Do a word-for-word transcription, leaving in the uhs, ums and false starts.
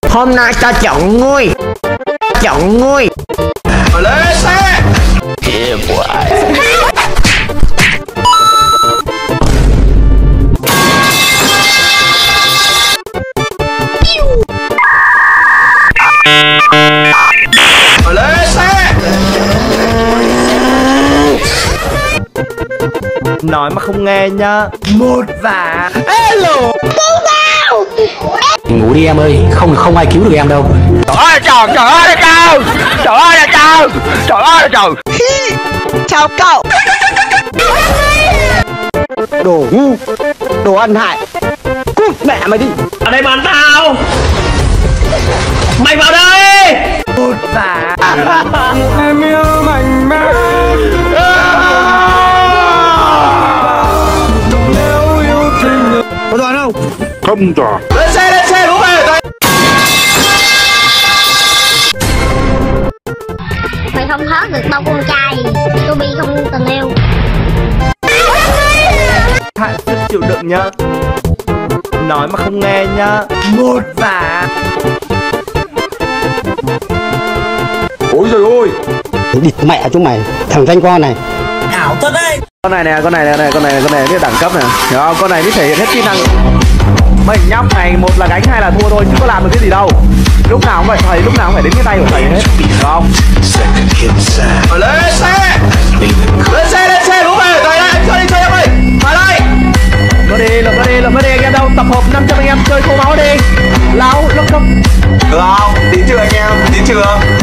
Hôm nay ta chọn ngươi. Chọn ngươi. Lên xe. Lên xe. Nói mà không nghe nhá. Một và Hello. Ngủ đi em ơi, không không ai cứu được em đâu. Trời ơi trời, trời ơi là trời. Trời ơi là trời. Trời ơi là trời. chào cậu. Đồ ngu, đồ ăn hại. Cút mẹ mày đi. Ở đây bàn tao. Mày vào đây. Một và Em yêu mạnh mẽ. Có đoàn không? Không trả. Lên xe, lên xe, đúng rồi. Mày không thoát được bao con trai. Tôi bị không tình yêu. Hạ sức chịu đựng nhá. Nói mà không nghe nhá. một và Ôi trời ơi. Địt mẹ chúng mày, thằng danh con này. ảo thật đấy. Con này nè, con này nè, con này con này biết đẳng cấp này. Hiểu không? Con này biết thể hiện hết kỹ năng. Mấy nhóc này một là gánh hai là thua thôi chứ có làm được cái gì đâu. Lúc nào cũng vậy, thầy lúc nào cũng phải đến cái tay của thầy hết. Hiểu không? Lên xe. Lên xe, lên xe, đúng rồi. Rồi đây, chơi đi, chơi em ơi. Vào đây. Nó đi, lượm nó đi, lượm nó đi anh em đâu. Tập hợp năm trăm anh em chơi khô máu đi. Lao, lốc không. Được không? Đến chưa anh em? Đến chưa?